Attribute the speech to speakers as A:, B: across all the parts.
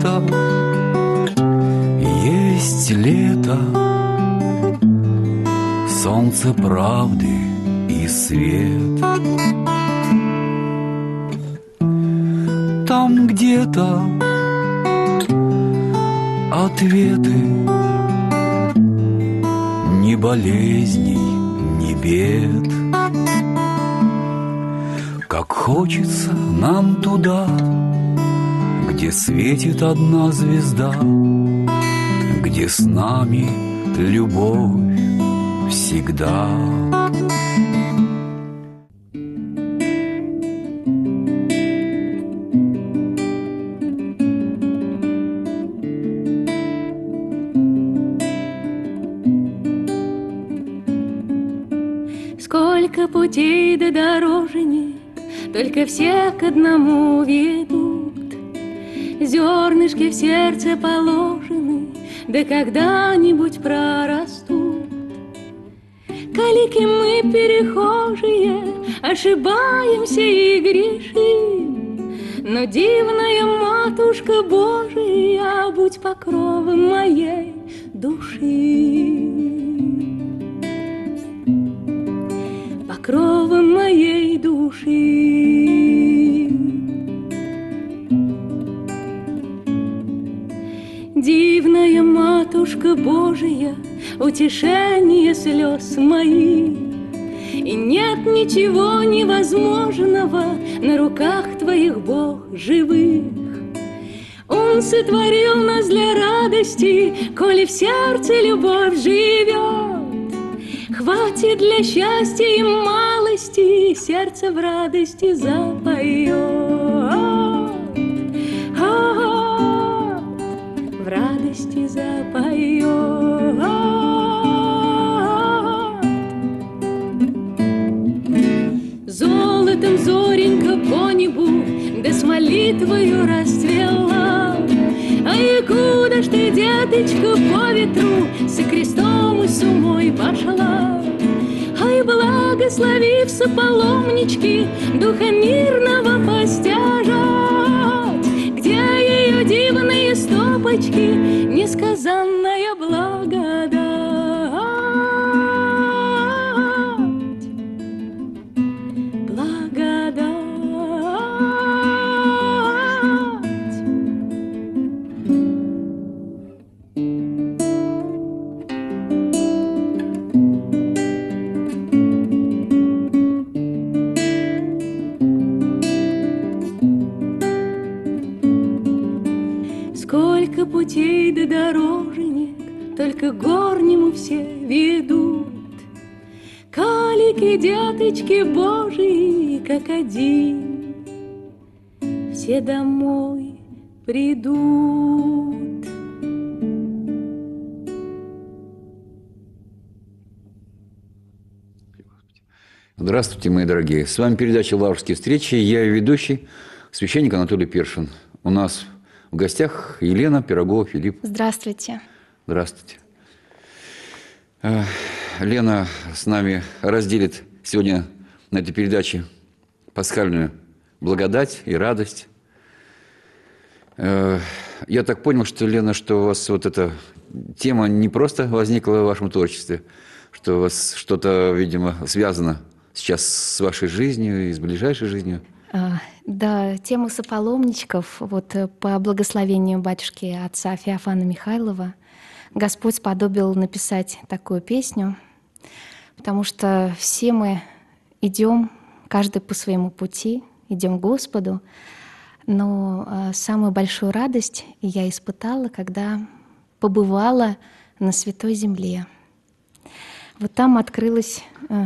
A: где-то есть лето, солнце правды и свет. Там где-то ответы, ни болезней, ни бед. Как хочется нам туда, где светит одна звезда, где с нами любовь всегда.
B: Сколько путей до дорожек, только все к одному ведут. Зернышки в сердце положены, да когда-нибудь прорастут. Калики мы перехожие, ошибаемся и грешим, но дивная Матушка Божия, будь покровом моей души. Покровом моей души. Дивная Матушка Божия, утешение слез моих, и нет ничего невозможного на руках Твоих, Бог, живых. Он сотворил нас для радости, коли в сердце любовь живет. Хватит для счастья и малости, сердце в радости запоет. В радости запоет. Золотом зоренька по небу, да с молитвою расцвела. Ай, куда ж ты, деточка, по ветру со крестом и с умой пошла? Ай, благословився паломнички, духа мирного постяжать, где ее дивные стопочки, несказанная благодать. Благодать. Сколько путей до дорожек, только горнему все ведут. Калики, деточки Божии, как один, все домой придут.
C: Здравствуйте, мои дорогие. С вами передача «Лаврские встречи». Я ее ведущий, священник Анатолий Першин. У нас в гостях Елена Пирогова-Филипп.
D: Здравствуйте.
C: Здравствуйте. Лена с нами разделит сегодня на этой передаче пасхальную благодать и радость. Я так понял, что, Лена, что у вас вот эта тема не просто возникла в вашем творчестве, что у вас что-то, видимо, связано сейчас с вашей жизнью и с ближайшей жизнью.
D: Да, тему сопаломничков, вот по благословению батюшки отца Феофана Михайлова, Господь сподобил написать такую песню, потому что все мы идем, каждый по своему пути, идем к Господу, но самую большую радость я испытала, когда побывала на Святой Земле. Вот там открылась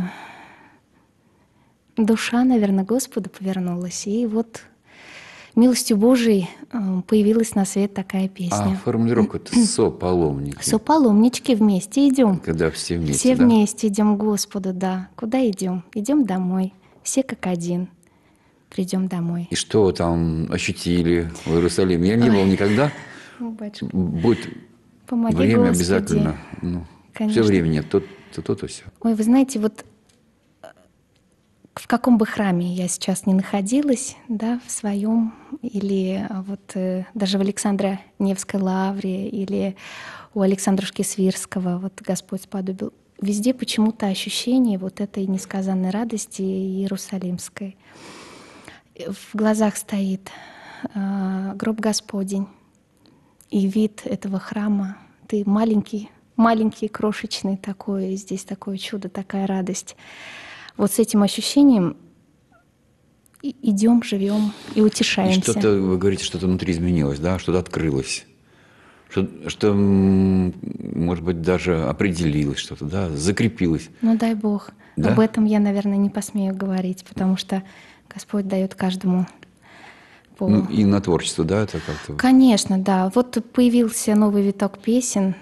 D: душа, наверное, Господу повернулась, и вот милостью Божией появилась на свет такая песня.
C: А формулировка-то «сопаломники».
D: Сопаломнички, вместе идем.
C: Когда все вместе,
D: Все
C: да?
D: вместе идем к Господу, да. Куда идем? Идем домой. Все как один. Придем домой.
C: И что вы там ощутили в Иерусалиме? Я не был никогда.
D: Батюшка,
C: Будет
D: помоги,
C: время
D: Господи.
C: обязательно. Все
D: Конечно.
C: время нет, то все.
D: Ой, вы знаете, вот в каком бы храме я сейчас ни находилась, да, в своем, или даже в Александро-Невской лавре, или у Александрушки Свирского, вот Господь сподобил, везде почему-то ощущение вот этой несказанной радости иерусалимской. В глазах стоит гроб Господень и вид этого храма. Ты маленький, маленький, крошечный такой, и здесь такое чудо, такая радость. Вот с этим ощущением идем, живем и утешаемся.
C: И что-то, вы говорите, что-то внутри изменилось, да, что-то открылось, что может быть, даже определилось что-то, да, закрепилось.
D: Ну, дай Бог.
C: Да?
D: Об этом я, наверное, не посмею говорить, потому что Господь дает каждому по...
C: Ну, и на творчество, да, это как-то...
D: Конечно, да. Вот появился новый виток песен.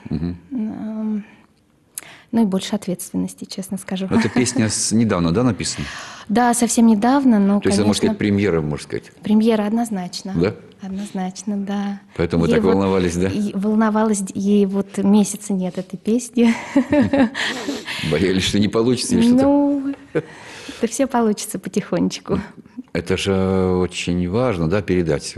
D: Ну и больше ответственности, честно скажу.
C: Эта песня недавно, да, написана?
D: Да, совсем недавно, но,
C: То есть,
D: конечно...
C: это, можно сказать, премьера, можно сказать?
D: Премьера однозначно.
C: Да?
D: Однозначно, да.
C: Поэтому вы так волновались, да?
D: Волновалась, ей вот месяца нет этой песни.
C: Боялись, что не получится или что-то?
D: Ну, это все получится потихонечку.
C: Это же очень важно, да, передать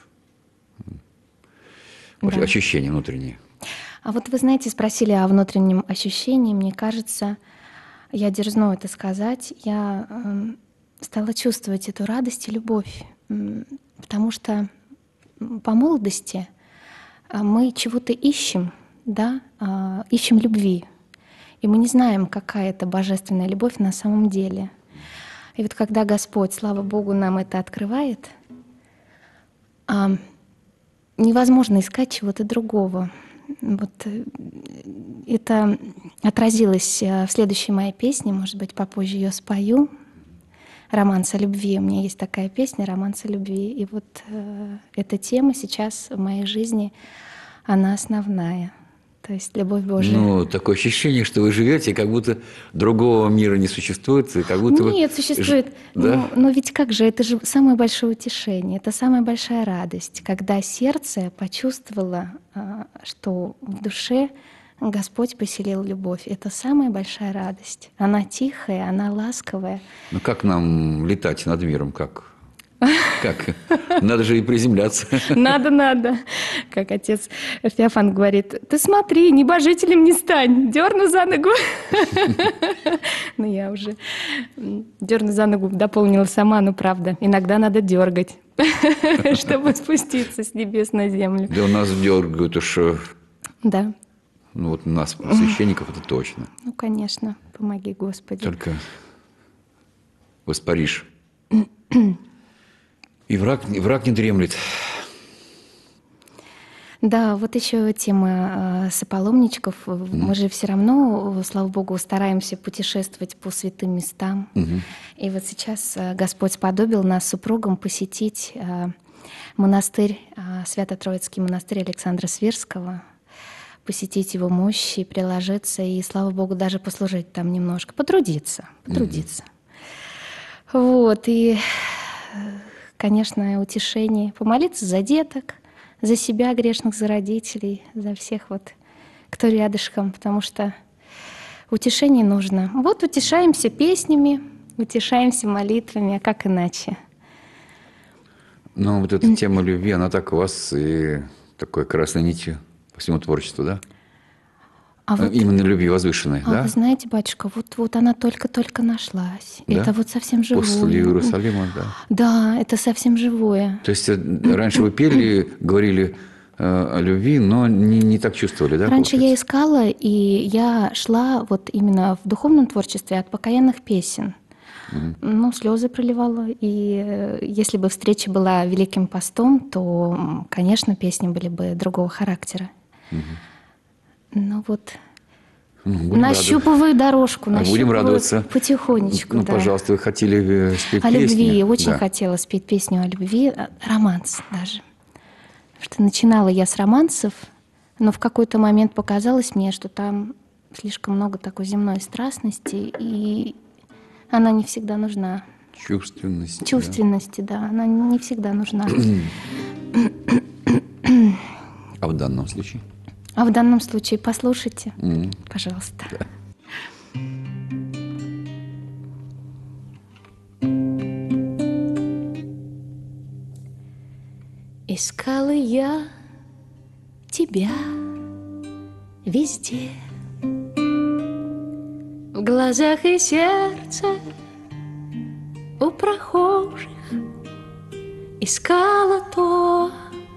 C: вот ощущения внутренние.
D: А вот вы знаете, спросили о внутреннем ощущении. Мне кажется, я дерзну это сказать, я стала чувствовать эту радость и любовь. Потому что по молодости мы чего-то ищем, да, ищем любви. И мы не знаем, какая это божественная любовь на самом деле. И вот когда Господь, слава Богу, нам это открывает, невозможно искать чего-то другого. Вот это отразилось в следующей моей песне, может быть, попозже ее спою. «Романс о любви». У меня есть такая песня «Романс о любви». И вот эта тема сейчас в моей жизни, она основная. То есть любовь Божия.
C: Ну, такое ощущение, что вы живете, как будто другого мира не существует, и как будто
D: Нет, существует.
C: Да?
D: Но ведь как же, это же самое большое утешение, это самая большая радость, когда сердце почувствовало, что в душе Господь поселил любовь. Это самая большая радость. Она тихая, она ласковая.
C: Ну, как нам летать над миром, как? Как? Надо же и приземляться.
D: Надо. Как отец Феофан говорит, ты смотри, небожителем не стань, дерну за ногу. Ну, я уже дерну за ногу дополнила сама, но правда, иногда надо дергать, чтобы спуститься с небес на землю.
C: Да у нас дергают уж.
D: Да.
C: Ну, вот нас, священников, это точно.
D: Ну, конечно, помоги, Господи.
C: Только воспаришь. И враг не дремлет.
D: Да, вот еще тема сопаломничков. Мы же все равно, слава Богу, стараемся путешествовать по святым местам. И вот сейчас Господь сподобил нас с супругом посетить монастырь, Свято-Троицкий монастырь Александра Свирского, посетить его мощи, приложиться и, слава Богу, даже послужить там немножко, потрудиться. Вот, и... Конечно, утешение. Помолиться за деток, за себя грешных, за родителей, за всех вот, кто рядышком, потому что утешение нужно. Вот утешаемся песнями, утешаемся молитвами, а как иначе?
C: Ну, вот эта тема любви, она так у вас и такой красной нитью по всему творчеству, да? Именно любви возвышенной, да?
D: Вы знаете, батюшка, вот она только-только нашлась. Да? Это вот совсем живое.
C: После Иерусалима, да?
D: Да, это совсем живое.
C: То есть раньше вы пели, говорили о любви, но не так чувствовали, да?
D: Раньше я искала, и я шла вот именно в духовном творчестве от покаянных песен. Ну, слезы проливала. И если бы встреча была Великим постом, то, конечно, песни были бы другого характера. Ну вот, нащупываю дорожку,
C: будем радоваться.
D: Потихонечку.
C: Ну, пожалуйста, вы хотели спеть
D: о
C: песню?
D: Любви, очень хотела спеть песню о любви, романс даже. Что начинала я с романсов, но в какой-то момент показалось мне, что там слишком много такой земной страстности, и она не всегда нужна. Чувственности, да, она не всегда нужна.
C: А в данном случае?
D: А в данном случае послушайте, пожалуйста.
C: Да.
B: Искала я тебя везде, в глазах и сердце у прохожих. Искала то,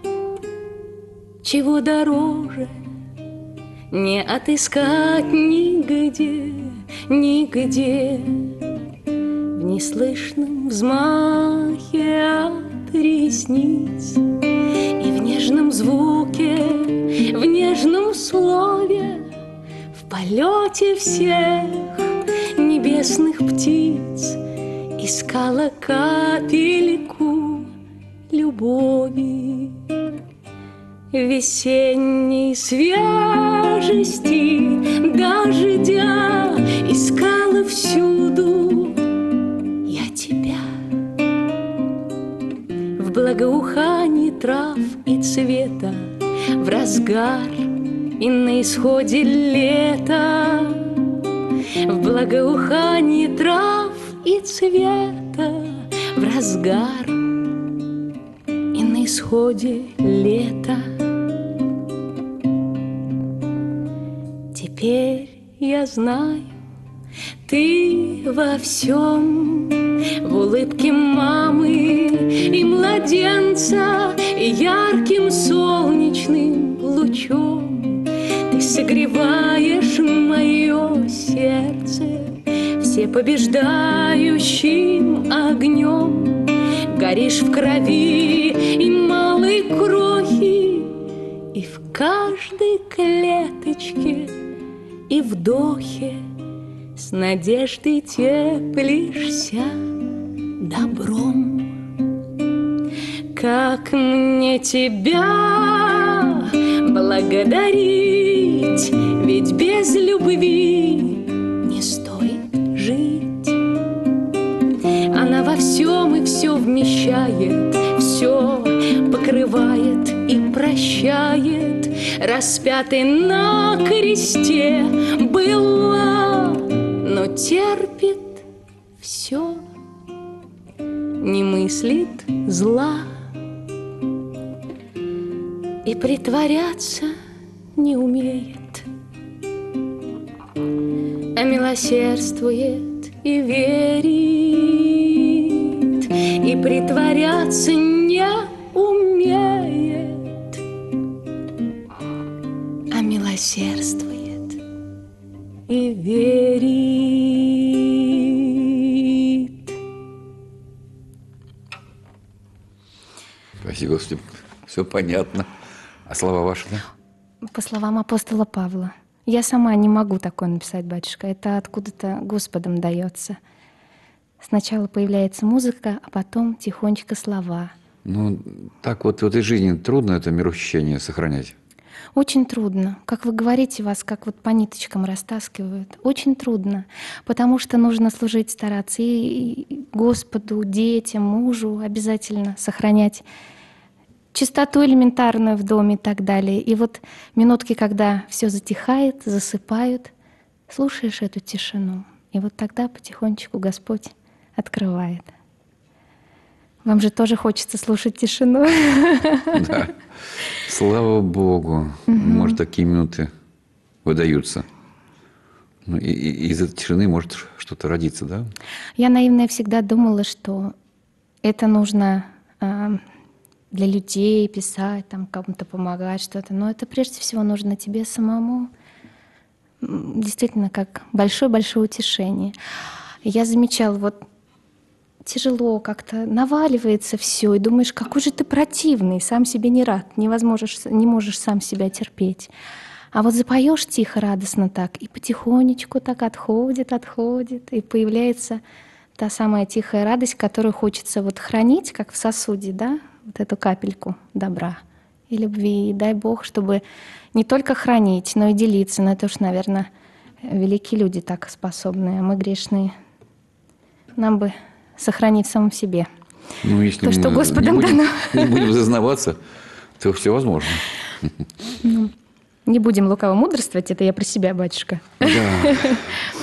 B: чего дороже не отыскать нигде, нигде. В неслышном взмахе от ресниц и в нежном звуке, в нежном слове, в полете всех небесных птиц искала капельку любови. Весенней свежести дождя искала всюду я тебя. В благоухании трав и цвета, в разгар и на исходе лета, в благоухании трав и цвета, в разгар и на исходе лета. Теперь я знаю, ты во всем, в улыбке мамы и младенца, и ярким солнечным лучом ты согреваешь мое сердце всепобеждающим огнем. Горишь в крови и малой крохи, и в каждой клеточке и вдохе с надеждой теплишься добром. Как мне тебя благодарить, ведь без любви не стоит жить. Она во всем и все вмещает, все покрывает и прощает. Распятый на кресте была, но терпит все, не мыслит зла и притворяться не умеет, а милосердствует и верит, и притворяться не умеет, а милосердствует и верит.
C: Спасибо, Господи, все понятно. А слова ваши, да?
D: По словам апостола Павла. Я сама не могу такое написать, батюшка. Это откуда-то Господом дается. Сначала появляется музыка, а потом тихонечко слова.
C: Ну, так вот в этой жизни трудно это мироощущение сохранять?
D: Очень трудно. Как вы говорите, вас как вот по ниточкам растаскивают. Очень трудно, потому что нужно служить, стараться и Господу, детям, мужу обязательно сохранять чистоту элементарную в доме и так далее. И вот минутки, когда все затихает, засыпают, слушаешь эту тишину, и вот тогда потихонечку Господь открывает. Вам же тоже хочется слушать тишину.
C: Да. Слава Богу. Может, такие минуты выдаются. Ну, и из этой тишины может что-то родиться, да?
D: Я наивная всегда думала, что это нужно для людей писать, там, кому-то помогать, что-то. Но это прежде всего нужно тебе самому. Действительно, как большое-большое утешение. Я замечала, вот тяжело как-то, наваливается все, и думаешь, какой же ты противный, сам себе не рад, не можешь сам себя терпеть. А вот запоешь тихо, радостно так, и потихонечку так отходит, и появляется та самая тихая радость, которую хочется вот хранить, как в сосуде, да, вот эту капельку добра и любви. И дай Бог, чтобы не только хранить, но и делиться. Но это уж, наверное, великие люди так способны, а мы грешные. Нам бы сохранить в самом себе.
C: Ну, если
D: то, что Господом дано.
C: Не будем зазнаваться, то все возможно.
D: Ну, не будем лукаво мудрствовать, это я про себя, батюшка.
C: Да.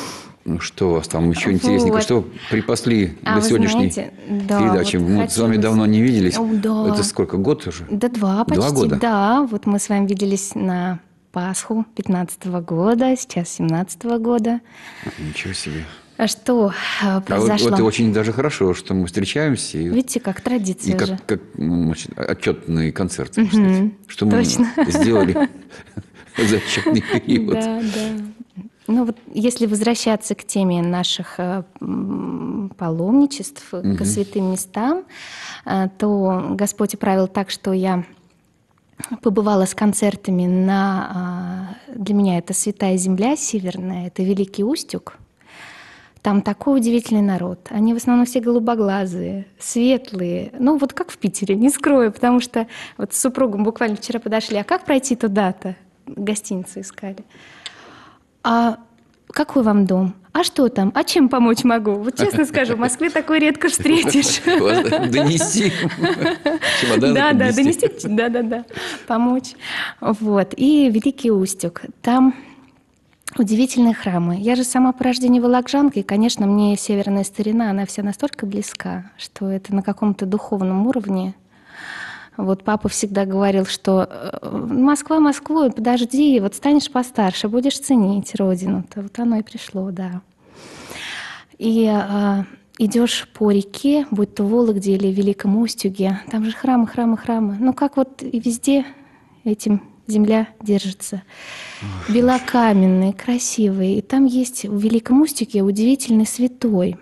C: Ну, что у вас там еще интересненько?
D: Вот.
C: Что припасли
D: А
C: для
D: вы
C: сегодняшней
D: знаете, да,
C: передачи?
D: вот
C: Мы с вами
D: хотелось-
C: давно не виделись.
D: Да.
C: Это сколько, год уже?
D: Да, 2 почти,
C: 2 года?
D: да. Вот мы с вами виделись на Пасху 15-го года, сейчас 17-го года.
C: Ничего себе.
D: А что произошло?
C: Это очень даже хорошо, что мы встречаемся. И,
D: Видите, как традиция
C: и
D: уже.
C: как значит, отчетный концерт, так сказать, что мы
D: точно.
C: сделали за отчетный период.
D: Да, да. Ну вот если возвращаться к теме наших паломничеств, к святым местам, то Господь управил так, что я побывала с концертами для меня это Святая Земля Северная, это Великий Устюг. Там такой удивительный народ. Они в основном все голубоглазые, светлые. Ну, вот как в Питере, не скрою, потому что вот с супругом буквально вчера подошли. А как пройти туда-то? Гостиницу искали. А какой вам дом? А что там? А чем помочь могу? Вот честно скажу, в Москве такое редко встретишь.
C: Донести.
D: Да, донести, да, помочь. Вот. И Великий Устюг. Там удивительные храмы. Я же сама по рождению волокжанка, и, конечно, мне северная старина, она вся настолько близка, что это на каком-то духовном уровне. Вот папа всегда говорил, что Москва Москвой, подожди, вот станешь постарше, будешь ценить родину-то. Вот оно и пришло, да. И идешь по реке, будь то в Вологде или в Великом Устюге, там же храмы, храмы, храмы. Ну как вот и везде этим земля держится. Белокаменные, красивые. И там есть в Великом Устюге удивительный святой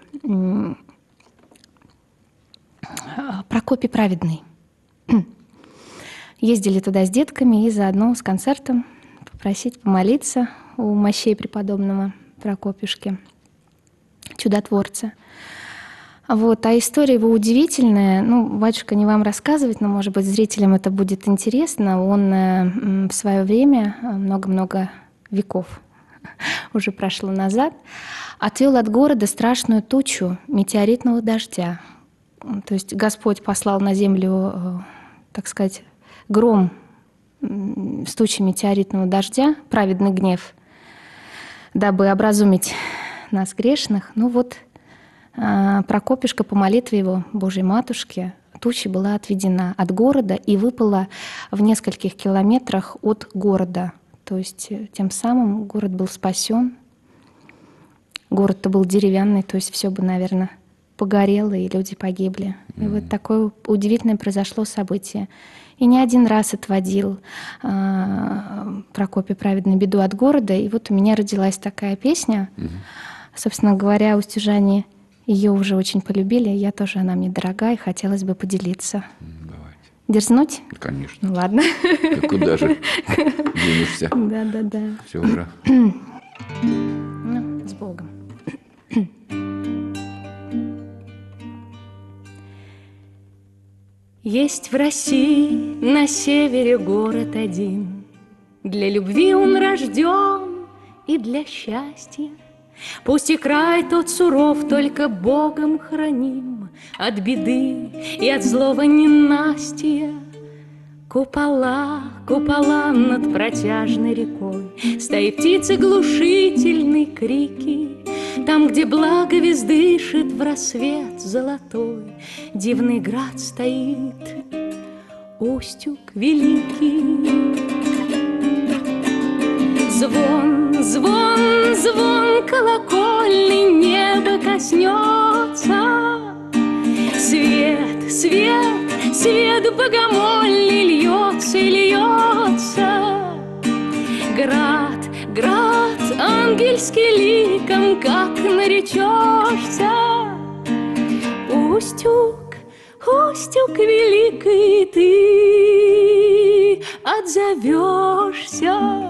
D: Прокопий Праведный. Ездили туда с детками и заодно с концертом попросить помолиться у мощей преподобного Прокопьюшки, чудотворца. Вот. А история его удивительная. Ну, батюшка, не вам рассказывать, но, может быть, зрителям это будет интересно. Он в свое время, много-много веков уже прошло назад, отвел от города страшную тучу метеоритного дождя. То есть Господь послал на землю, так сказать, гром с тучей метеоритного дождя, праведный гнев, дабы образумить нас грешных. Ну вот Прокопишка по молитве его, Божьей Матушки, туча была отведена от города и выпала в нескольких километрах от города. То есть тем самым город был спасен. Город-то был деревянный, то есть все бы, наверное, погорело, и люди погибли. И вот такое удивительное произошло событие. И не один раз отводил Прокопий Праведный беду от города. И вот у меня родилась такая песня. Собственно говоря, устюжане ее уже очень полюбили. Я тоже, она мне дорога, и хотелось бы поделиться.
C: Давайте.
D: Дерзнуть?
C: Конечно.
D: Ну ладно.
C: Да куда же денешься?
D: Да.
C: Все уже.
D: Ну, с Богом. Есть в России на севере город один. Для любви он рожден и для счастья. Пусть и край тот суров, только Богом храним от беды и от злого ненастья. Купола, купола над протяжной рекой, стаи птиц и глушительные крики. Там, где благо вездышит в рассвет золотой, дивный град стоит, Устюг великий. Звон, звон, звон колокольный небо коснется. Свет, свет, свет богомольный льется и льется. Град, град ангельский ликом, как наречешься. Устюг, Устюг великий, ты отзовешься.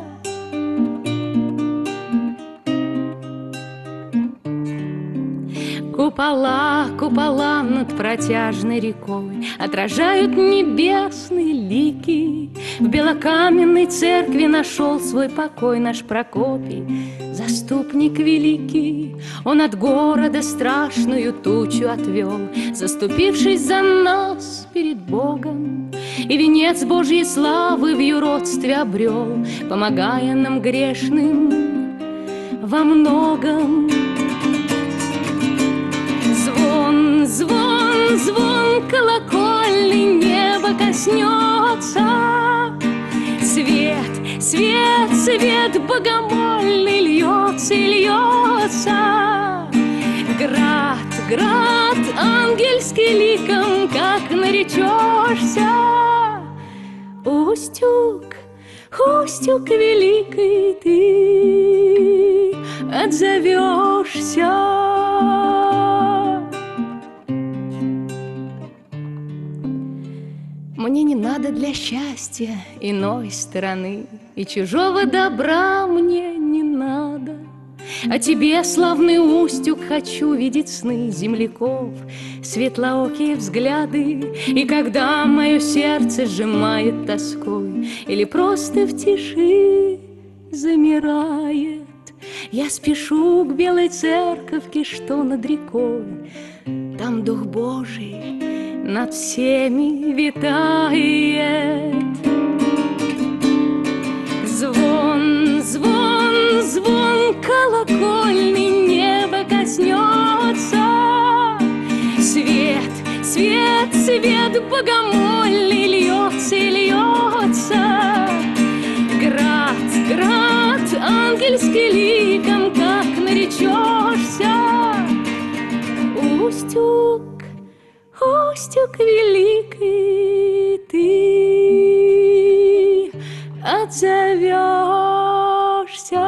D: Купола, купола над протяжной рекой отражают небесные лики. В белокаменной церкви нашел свой покой наш Прокопий, заступник великий. Он от города страшную тучу отвел, заступившись за нас перед Богом, и венец Божьей славы в юродстве обрел, помогая нам грешным во многом.
B: звон, звон колокольный, небо коснется. Свет, свет, свет богомольный льется и льется. Град, град ангельский ликом, как наречешься. Устюг, Устюг великий, ты отзовешься. Мне не надо для счастья иной стороны, и чужого добра мне не надо. А тебе, славный Устюг, хочу видеть сны земляков, светлоокие взгляды. И когда мое сердце сжимает тоской или просто в тиши замирает, я спешу к белой церковке, что над рекой. Там Дух Божий над всеми витает. Звон, звон, звон колокольный, небо коснется. Свет, свет, свет богомольный льется и льется. Град, град ангельский ликом, как наречешься. Устюг, Устюг великий, ты отзовешься.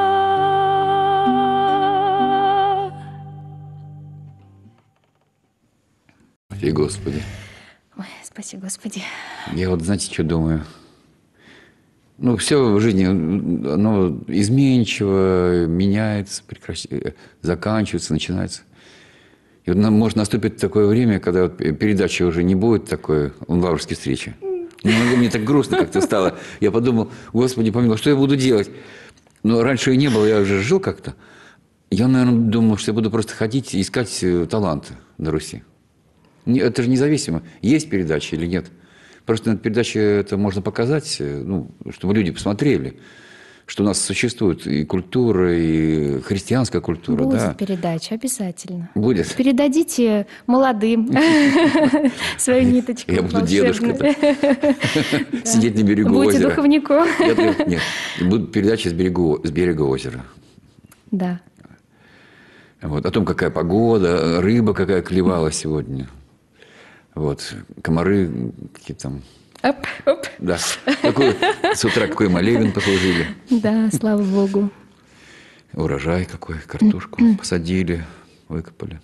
C: И Господи.
D: Ой, спаси Господи.
C: Я вот, знаете, что думаю? Ну, все в жизни, оно изменчиво, меняется, заканчивается, начинается. И вот может наступить такое время, когда вот передачи уже не будет такой лаврской встречи. Мне так грустно как-то стало. Я подумал, Господи, помилуй, что я буду делать? Но раньше и не было, я уже жил как-то. Я, наверное, думал, что я буду просто ходить и искать таланты на Руси. Это же независимо, есть передача или нет. Просто на передаче это можно показать, ну, чтобы люди посмотрели, что у нас существует и культура, и христианская культура.
D: Будет
C: да.
D: передача, обязательно.
C: Будет.
D: Передадите молодым свою ниточку.
C: Я буду дедушкой. Сидеть на берегу озера.
D: Будете духовником.
C: Нет, будут передачи с берега озера.
D: Да.
C: Вот, о том, какая погода, рыба какая клевала сегодня. Вот, комары какие там.
D: Оп, оп.
C: Да. С утра какой молебен послужили.
D: Да, слава Богу.
C: Урожай какой, картошку посадили, выкопали.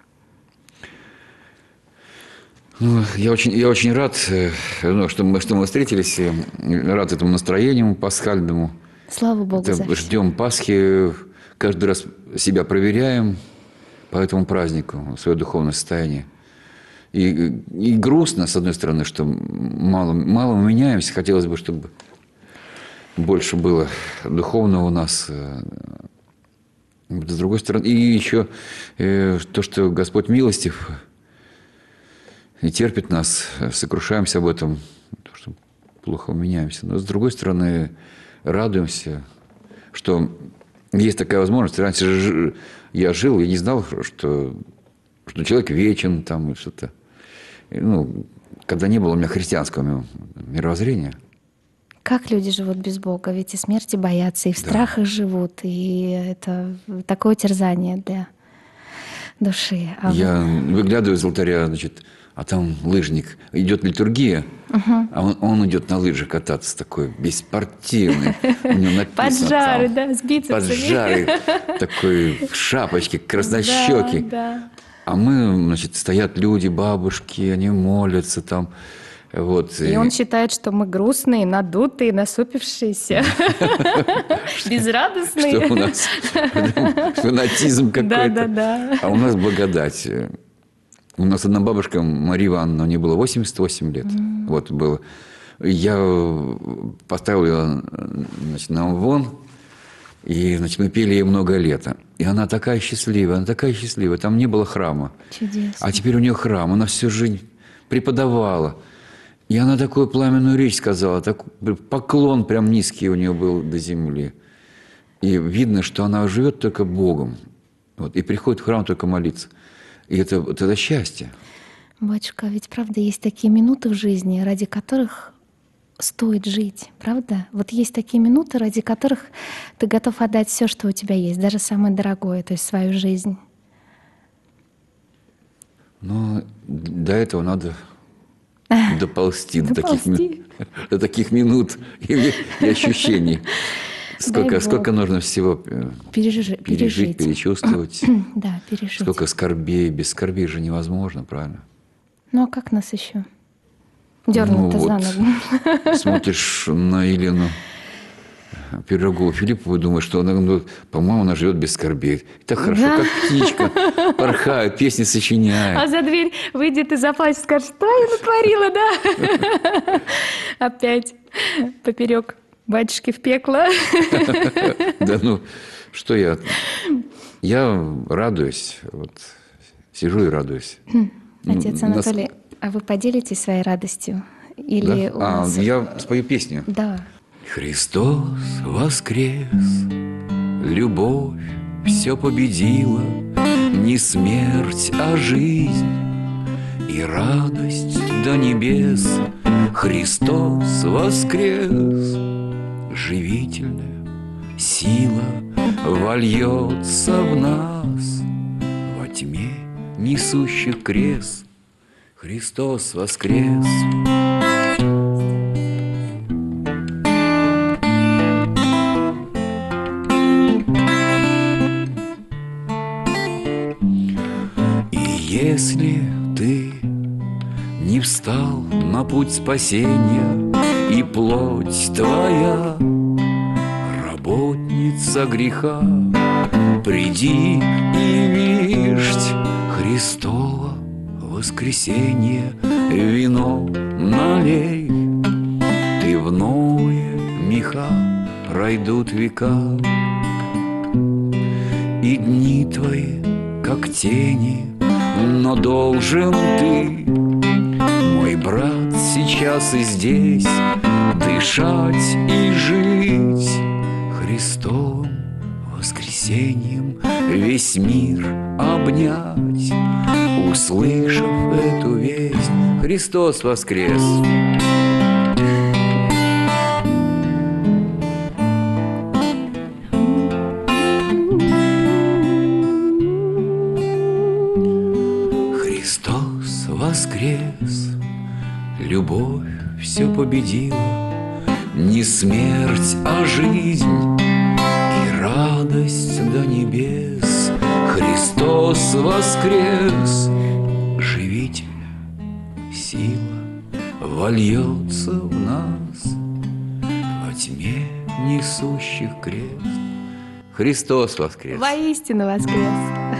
C: Ну, я очень рад, что мы встретились. Рад этому настроению пасхальному.
D: Слава Богу за все.
C: Ждем Пасхи, каждый раз себя проверяем по этому празднику, свое духовное состояние. И грустно, с одной стороны, что мало мы меняемся. Хотелось бы, чтобы больше было духовного у нас. С другой стороны, и еще то, что Господь милостив и терпит нас, сокрушаемся об этом, что плохо меняемся. Но с другой стороны, радуемся, что есть такая возможность. Раньше же я жил, я не знал, что человек вечен там, и что-то. Ну, когда не было у меня христианского мировоззрения.
D: Как люди живут без Бога? Ведь и смерти боятся, и в страхах живут, и это такое терзание для души.
C: Я выглядываю из алтаря, значит, а там лыжник. Идет литургия, а он идет на лыжах кататься такой, беспортивный. У него написано
D: поджары,
C: там,
D: да, с бицепсами.
C: Поджары, такой в шапочке, краснощекий.
D: Да.
C: А мы, значит, стоят люди, бабушки, они молятся там. Вот.
D: И он считает, что мы грустные, надутые, насупившиеся, безрадостные.
C: Что у нас фанатизм какой-то.
D: Да.
C: А у нас благодать. У нас одна бабушка, Мария Ивановна, ей было 88 лет. Вот было. Я поставил ее, значит, на Амвон, и, значит, мы пели ей много лета. И она такая счастливая, Там не было храма.
D: Чудесно.
C: А теперь у нее храм, она всю жизнь преподавала. И она такую пламенную речь сказала, поклон прям низкий у нее был до земли. И видно, что она живет только Богом. Вот, и приходит в храм только молиться. И это счастье.
D: Батюшка, ведь правда есть такие минуты в жизни, ради которых стоит жить, правда? Вот есть такие минуты, ради которых ты готов отдать все, что у тебя есть, даже самое дорогое, то есть свою жизнь.
C: Но до этого надо доползти до таких минут и ощущений. Сколько нужно всего пережить, перечувствовать.
D: Да, пережить.
C: Сколько скорбей. Без скорбей же невозможно, правильно?
D: Ну а как нас еще дернуть-то за ногу?
C: Смотришь на Елену Пирогову Филиппову и думаешь, что она, по-моему, она живет без скорбей. Это хорошо, да? Как птичка, порхает, песни сочиняет.
D: А за дверь выйдет и заплачет, скажет, что я натворила, да? Опять поперек батюшки в пекло.
C: Да ну, что я? Я радуюсь, вот, сижу и радуюсь.
D: Отец Анатолий, а вы поделитесь своей радостью? Или у вас...
C: Я спою песню.
D: Да.
A: Христос воскрес, любовь все победила, не смерть, а жизнь и радость до небес. Христос воскрес, живительная сила вольется в нас во тьме несущих крест. Христос воскрес. Если ты не встал на путь спасения, и плоть твоя работница греха, приди и вишь Христово воскресенье, вино налей, ты в новые меха пройдут века, и дни твои, как тени, но должен ты, мой брат, сейчас и здесь дышать и жить Христовым воскресеньем, весь мир обнять, услышав эту весть. Христос воскрес! Воскрес, любовь все победила, не смерть, а жизнь и радость до небес. Христос воскрес, живительная сила вольется в нас во тьме несущих крест. Христос воскрес.
D: Воистину воскрес.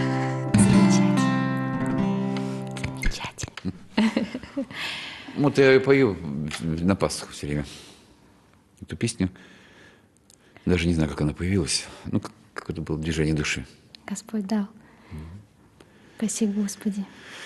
C: Вот я ее пою на Пасху все время. Эту песню. Даже не знаю, как она появилась. Ну, какое-то было движение души.
D: Господь дал. Спасибо, Господи.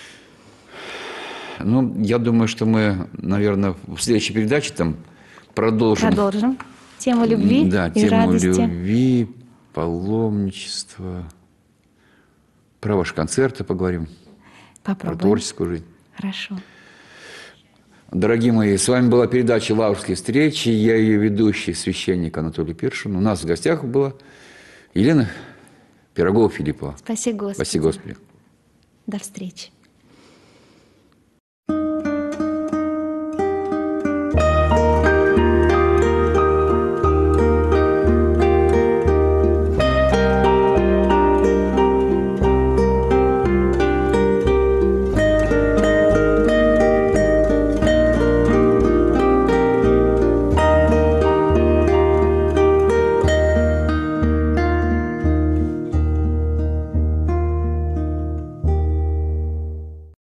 C: Ну, я думаю, что мы, наверное, в следующей передаче там продолжим.
D: Тему любви
C: да,
D: и радости.
C: Тему любви, паломничества. Про ваши концерты поговорим.
D: Попробуем.
C: Про творческую жизнь.
D: Хорошо.
C: Дорогие мои, с вами была передача «Лаврские встречи». Я ее ведущий, священник Анатолий Першин. У нас в гостях была Елена Пирогова-Филиппова.
D: Спасибо, Господи.
C: Спасибо, Господи.
D: До встречи.